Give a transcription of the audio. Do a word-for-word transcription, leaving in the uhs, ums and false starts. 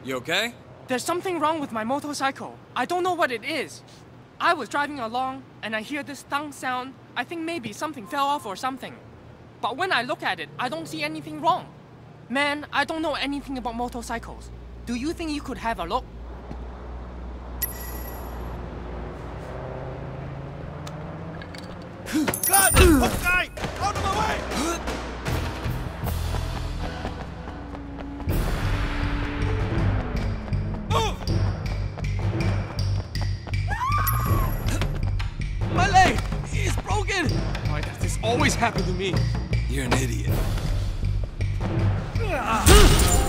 You okay? There's something wrong with my motorcycle. I don't know what it is. I was driving along, and I hear this thunk sound. I think maybe something fell off or something. But when I look at it, I don't see anything wrong. Man, I don't know anything about motorcycles. Do you think you could have a look? God, this guy! Out of my way! My leg is broken! Why does this always happen to me? You're an idiot. Ah.